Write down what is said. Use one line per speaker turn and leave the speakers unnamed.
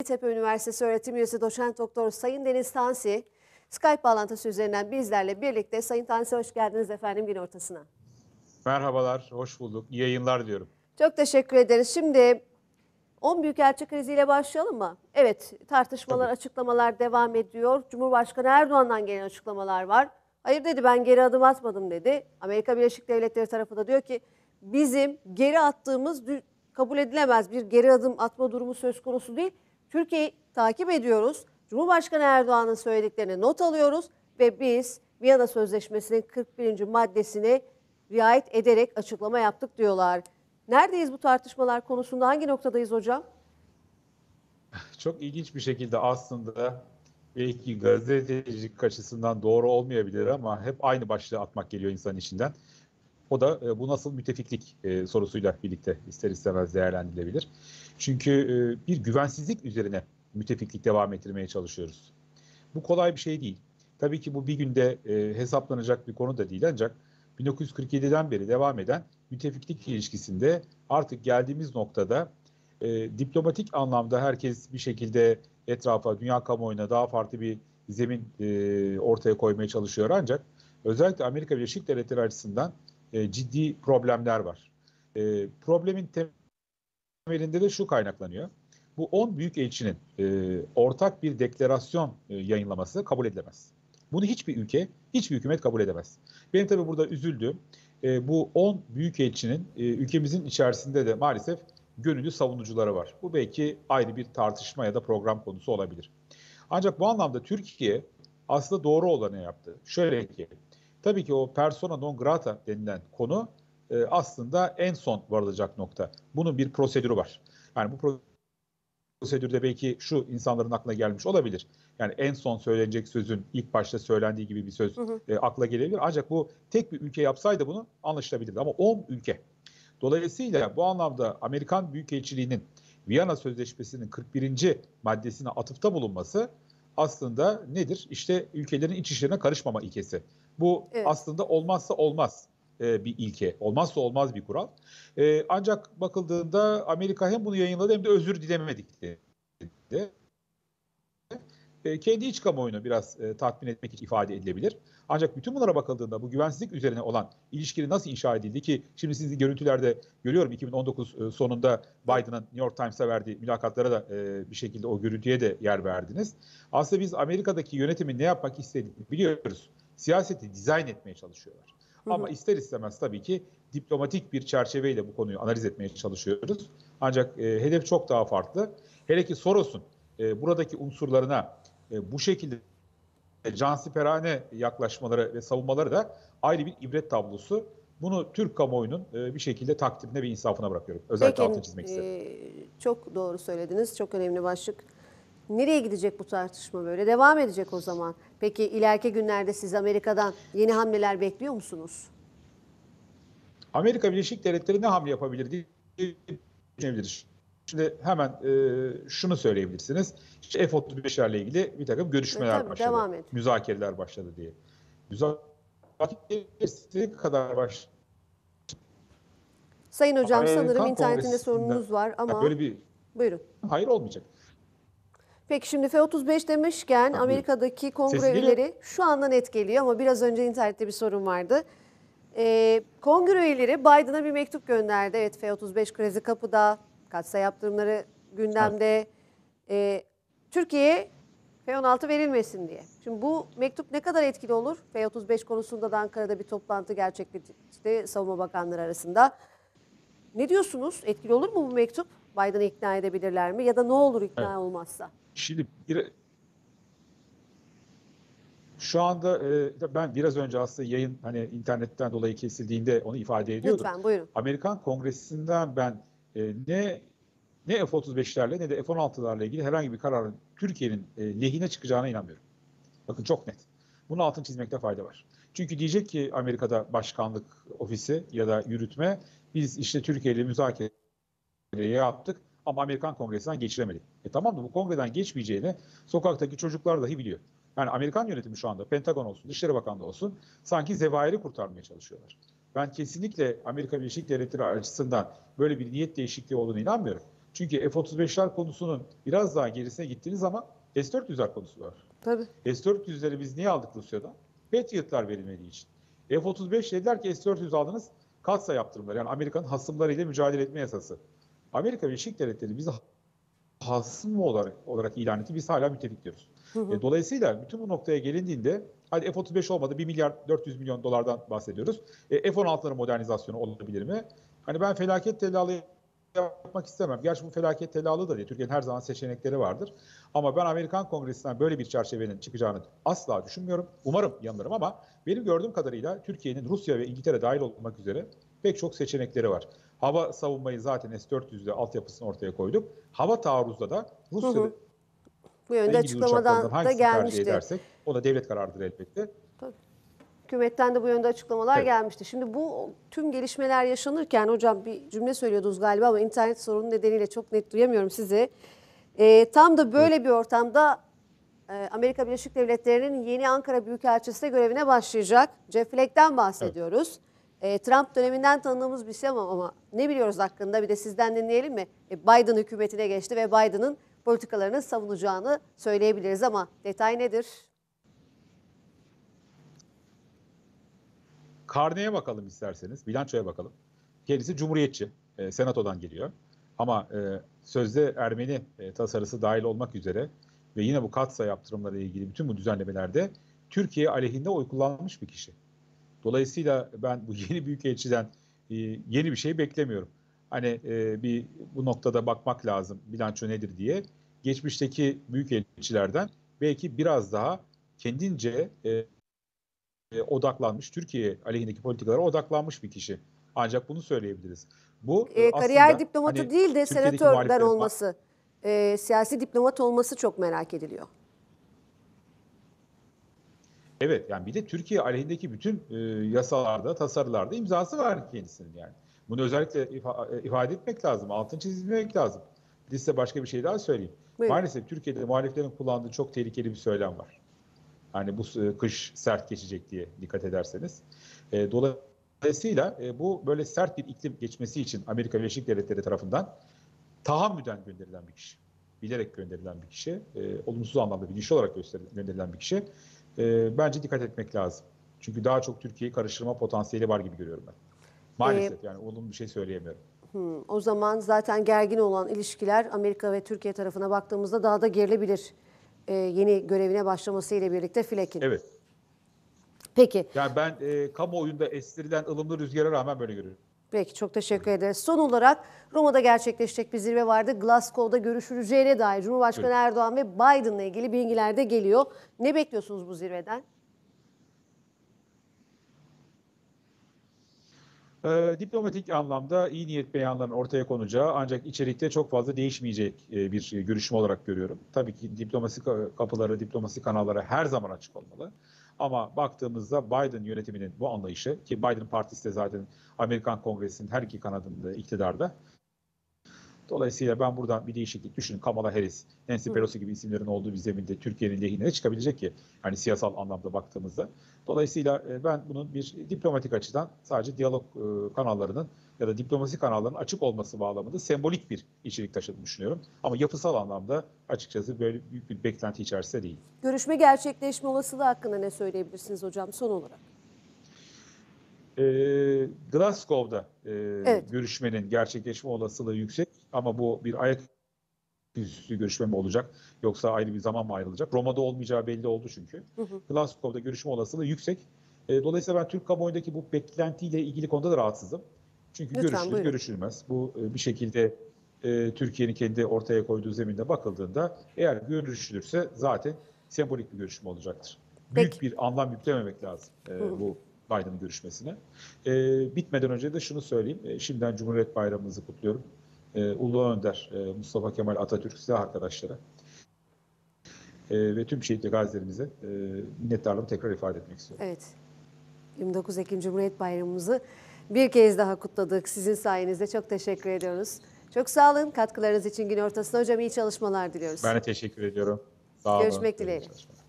Hacettepe Üniversitesi öğretim üyesi doçent doktor Sayın Deniz Tansi, Skype bağlantısı üzerinden bizlerle birlikte. Sayın Tansi, hoş geldiniz efendim gün ortasına.
Merhabalar, hoş bulduk. İyi yayınlar diyorum.
Çok teşekkür ederiz. Şimdi 10 büyükelçi kriziyle başlayalım mı? Evet, tartışmalar,
Tabii.
açıklamalar devam ediyor. Cumhurbaşkanı Erdoğan'dan gelen açıklamalar var. Hayır dedi, ben geri adım atmadım dedi. Amerika Birleşik Devletleri tarafı da diyor ki bizim geri attığımız kabul edilemez, bir geri adım atma durumu söz konusu değil. Türkiye'yi takip ediyoruz. Cumhurbaşkanı Erdoğan'ın söylediklerini not alıyoruz ve biz Viyana Sözleşmesi'nin 41. maddesine riayet ederek açıklama yaptık diyorlar. Neredeyiz bu tartışmalar konusunda? Hangi noktadayız hocam?
Çok ilginç bir şekilde aslında belki gazetecilik açısından doğru olmayabilir ama hep aynı başlığı atmak geliyor insanın içinden. O da bu nasıl müttefiklik sorusuyla birlikte ister istemez değerlendirilebilir. Çünkü bir güvensizlik üzerine müttefiklik devam ettirmeye çalışıyoruz. Bu kolay bir şey değil. Tabii ki bu bir günde hesaplanacak bir konu da değil, ancak 1947'den beri devam eden müttefiklik ilişkisinde artık geldiğimiz noktada diplomatik anlamda herkes bir şekilde etrafa, dünya kamuoyuna daha farklı bir zemin ortaya koymaya çalışıyor. Ancak özellikle Amerika Birleşik Devletleri açısından ciddi problemler var. Problemin temelinde de şu kaynaklanıyor. Bu 10 büyükelçinin ortak bir deklarasyon yayınlaması kabul edilemez. Bunu hiçbir ülke, hiçbir hükümet kabul edemez. Benim tabii burada üzüldüğüm bu 10 büyükelçinin ülkemizin içerisinde de maalesef gönüllü savunucuları var. Bu belki ayrı bir tartışma ya da program konusu olabilir. Ancak bu anlamda Türkiye aslında doğru olanı yaptı. Şöyle ki, tabii ki o persona non grata denilen konu aslında en son varılacak nokta. Bunun bir prosedürü var. Yani bu prosedürde belki şu insanların aklına gelmiş olabilir. Yani en son söylenecek sözün ilk başta söylendiği gibi bir söz
Hı hı.
akla gelebilir. Ancak bu tek bir ülke yapsaydı bunu anlaşılabilirdi. Ama 10 ülke. Dolayısıyla bu anlamda Amerikan Büyükelçiliği'nin Viyana Sözleşmesi'nin 41. maddesine atıfta bulunması aslında nedir? İşte ülkelerin iç işlerine karışmama ilkesi. Bu
Evet.
aslında olmazsa olmaz bir ilke. Olmazsa olmaz bir kural. Ancak bakıldığında Amerika hem bunu yayınladı hem de özür dilemedik dedi. Kendi iç kamuoyunu biraz tatmin etmek için ifade edilebilir. Ancak bütün bunlara bakıldığında bu güvensizlik üzerine olan ilişkinin nasıl inşa edildi ki şimdi sizin görüntülerde görüyorum 2019 sonunda
Evet.
Biden'ın New York Times'a verdiği mülakatlara da bir şekilde o görüntüye de yer verdiniz. Aslında biz Amerika'daki yönetimin ne yapmak istediğini biliyoruz. Siyaseti dizayn etmeye çalışıyorlar.
Hı
Ama
hı.
ister istemez tabii ki diplomatik bir çerçeveyle bu konuyu analiz etmeye çalışıyoruz. Ancak hedef çok daha farklı. Hele ki Soros'un buradaki unsurlarına bu şekilde cansiperane yaklaşmaları ve savunmaları da ayrı bir ibret tablosu. Bunu Türk kamuoyunun bir şekilde takdirine ve insafına bırakıyorum. Özellikle
Peki,
altını çizmek isterim.
çok doğru söylediniz. Çok önemli başlık. Nereye gidecek bu tartışma böyle? Devam edecek o zaman. Peki ileriki günlerde siz Amerika'dan yeni hamleler bekliyor musunuz?
Amerika Birleşik Devletleri ne hamle yapabilir diye düşünebiliriz. Şimdi hemen şunu söyleyebilirsiniz. İşte F-35'lerle ilgili bir takım görüşmeler
Tabii
başladı.
devam ediyor.
Müzakereler başladı diye. Müzakereler kadar başladı.
Sayın hocam, sanırım
Amerikan
internetinde
Kongresi'nde
sorununuz var ama
böyle bir
buyurun.
hayır olmayacak.
Peki şimdi F-35 demişken
Ha, buyurun.
Amerika'daki
Sesim
kongre
geliyor.
üyeleri şu anda net geliyor ama biraz önce internette bir sorun vardı. Kongre üyeleri Biden'a bir mektup gönderdi. Evet, F-35 krizi kapıda, katsayı yaptırımları
Evet.
gündemde. Türkiye'ye F-16 verilmesin diye. Şimdi bu mektup ne kadar etkili olur? F-35 konusunda da Ankara'da bir toplantı gerçekleşti Savunma Bakanları arasında. Ne diyorsunuz? Etkili olur mu bu mektup? Biden'ı ikna edebilirler mi? Ya da ne olur
Evet.
ikna olmazsa?
Şimdi şu anda ben biraz önce aslında yayın hani internetten dolayı kesildiğinde onu ifade ediyordum.
Lütfen buyurun.
Amerikan Kongresi'nden ben ne F-35'lerle ne de F-16'larla ilgili herhangi bir kararın Türkiye'nin lehine çıkacağına inanmıyorum. Bakın çok net. Bunun altını çizmekte fayda var. Çünkü diyecek ki Amerika'da başkanlık ofisi ya da yürütme biz işte Türkiye ile müzakere yaptık ama Amerikan Kongresi'nden geçiremedik. Tamam da bu kongreden geçmeyeceğini sokaktaki çocuklar dahi biliyor. Yani Amerikan yönetimi şu anda Pentagon olsun, Dışişleri Bakanlığı olsun sanki zevairi kurtarmaya çalışıyorlar. Ben kesinlikle Amerika Birleşik Devletleri açısından böyle bir niyet değişikliği olduğunu inanmıyorum. Çünkü F-35'ler konusunun biraz daha gerisine gittiğiniz zaman S-400'ler konusu var.
Tabii.
S-400'leri biz niye aldık Rusya'dan? Patriot'lar verilmediği için. F-35 dediler ki S-400 aldınız, katsa yaptırımlar. Yani Amerika'nın hasımlarıyla mücadele etme yasası. Amerika Birleşik Devletleri bizi hasım olarak ilan etti. Biz hala müttefik diyoruz. Dolayısıyla bütün bu noktaya gelindiğinde hadi F-35 olmadı 1 milyar 400 milyon dolardan bahsediyoruz. F-16'ların modernizasyonu olabilir mi? Hani ben felaket tellalı yapmak istemem. Gerçi bu felaket tellalı da değil. Türkiye'nin her zaman seçenekleri vardır. Ama ben Amerikan Kongresi'nden böyle bir çerçevenin çıkacağını asla düşünmüyorum. Umarım yanılırım ama benim gördüğüm kadarıyla Türkiye'nin Rusya ve İngiltere dahil olmak üzere pek çok seçenekleri var. Hava savunmayı zaten S-400'de altyapısını ortaya koyduk. Hava taarruzda da Rusya
Bu yönde
İngiliz uçaklarından
açıklamadan da
hangisini tercih
gelmişti.
edersek o da devlet kararıdır elbette.
Hükümetten de bu yönde açıklamalar
Evet.
gelmişti. Şimdi bu tüm gelişmeler yaşanırken hocam bir cümle söylüyordunuz galiba ama internet sorunu nedeniyle çok net duyamıyorum sizi. Tam da böyle bir ortamda Amerika Birleşik Devletleri'nin yeni Ankara Büyükelçisi de görevine başlayacak. Jeff Flake'den bahsediyoruz. Trump döneminden tanıdığımız bir şey ama ne biliyoruz hakkında, bir de sizden dinleyelim mi? Biden hükümetine geçti ve Biden'ın politikalarını savunacağını söyleyebiliriz ama detay nedir?
Karneye bakalım isterseniz, bilançoya bakalım. Kendisi Cumhuriyetçi, Senato'dan geliyor. Ama sözde Ermeni tasarısı dahil olmak üzere ve yine bu katsa yaptırımları ilgili bütün bu düzenlemelerde Türkiye aleyhinde oy kullanmış bir kişi. Dolayısıyla ben bu yeni büyükelçiden yeni bir şey beklemiyorum. Hani bu noktada bakmak lazım bilanço nedir diye. Geçmişteki büyükelçilerden belki biraz daha kendince odaklanmış, Türkiye aleyhindeki politikalara odaklanmış bir kişi. Ancak bunu söyleyebiliriz. Bu
Kariyer
aslında
diplomatı
hani
değil de
Türkiye'deki
senatörden
muhaliflerin
olması, siyasi diplomat olması çok merak ediliyor.
evet, yani bir de Türkiye aleyhindeki bütün yasalarda, tasarılarda imzası var kendisinin yani. Bunu özellikle ifade etmek lazım, altını çizmek lazım. Bir de size başka bir şey daha söyleyeyim.
Buyurun.
Maalesef Türkiye'de muhaliflerin kullandığı çok tehlikeli bir söylem var. Hani bu kış sert geçecek diye dikkat ederseniz. Dolayısıyla bu böyle sert bir iklim geçmesi için Amerika Birleşik Devletleri tarafından tahammüden gönderilen bir kişi. Bilerek gönderilen bir kişi. Olumsuz anlamda bilinçli olarak gönderilen bir kişi. Bence dikkat etmek lazım. Çünkü daha çok Türkiye'yi karıştırma potansiyeli var gibi görüyorum ben. Maalesef yani olumlu bir şey söyleyemiyorum.
O zaman zaten gergin olan ilişkiler Amerika ve Türkiye tarafına baktığımızda daha da gerilebilir. Yeni görevine başlamasıyla birlikte Flake'in.
Evet.
Peki.
Yani ben kamuoyunda estirilen ılımlı rüzgara rağmen böyle görüyorum.
Peki, çok teşekkür ederiz. Son olarak Roma'da gerçekleşecek bir zirve vardı. Glasgow'da görüşüleceğine dair Cumhurbaşkanı Erdoğan ve Biden'la ilgili bilgiler de geliyor. Ne bekliyorsunuz bu zirveden?
Diplomatik anlamda iyi niyet beyanlarının ortaya konacağı ancak içerikte çok fazla değişmeyecek bir görüşme olarak görüyorum. Tabii ki diplomasi kapıları, diplomasi kanalları her zaman açık olmalı. Ama baktığımızda Biden yönetiminin bu anlayışı, ki Biden partisi de zaten Amerikan Kongresi'nin her iki kanadında iktidarda. Dolayısıyla ben buradan bir değişiklik düşünün. Kamala Harris, Nancy Pelosi gibi isimlerin olduğu bir zeminde Türkiye'nin lehine çıkabilecek ki hani siyasal anlamda baktığımızda. Dolayısıyla ben bunun bir diplomatik açıdan sadece diyalog kanallarının ya da diplomasi kanallarının açık olması bağlamında sembolik bir içerik taşıdığını düşünüyorum. Ama yapısal anlamda açıkçası böyle büyük bir beklenti içerisinde değil.
Görüşme gerçekleşme olasılığı hakkında ne söyleyebilirsiniz hocam son olarak?
Glasgow'da
Evet.
görüşmenin gerçekleşme olasılığı yüksek ama bu bir ayaküstü görüşme mi olacak yoksa ayrı bir zaman mı ayrılacak? Roma'da olmayacağı belli oldu çünkü. Glasgow'da görüşme olasılığı yüksek. Dolayısıyla ben Türk kamuoyundaki bu beklentiyle ilgili konuda da rahatsızım. Çünkü
Lütfen,
görüşülür,
buyurun.
görüşülmez. Bu bir şekilde Türkiye'nin kendi ortaya koyduğu zeminde bakıldığında eğer görüşülürse zaten sembolik bir görüşme olacaktır. Büyük
Peki.
bir anlam yüklememek lazım bu Biden'ın görüşmesine. Bitmeden önce de şunu söyleyeyim. Şimdiden Cumhuriyet Bayramımızı kutluyorum. Ulu Önder Mustafa Kemal Atatürk, silah arkadaşları ve tüm şehit ve gazilerimize minnettarlığımı tekrar ifade etmek istiyorum.
Evet. 29 Ekim Cumhuriyet Bayramımızı bir kez daha kutladık. Sizin sayenizde çok teşekkür ediyoruz. Çok sağ olun katkılarınız için gün ortasında. Hocam iyi çalışmalar diliyoruz.
Ben de teşekkür ediyorum. Sağ olun.
Görüşmek dileğiyle.